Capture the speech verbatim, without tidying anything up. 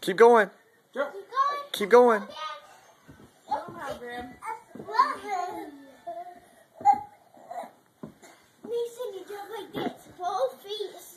Keep going. Go. Keep going. Somehow, Graham. Mason, you jump like this. Both feet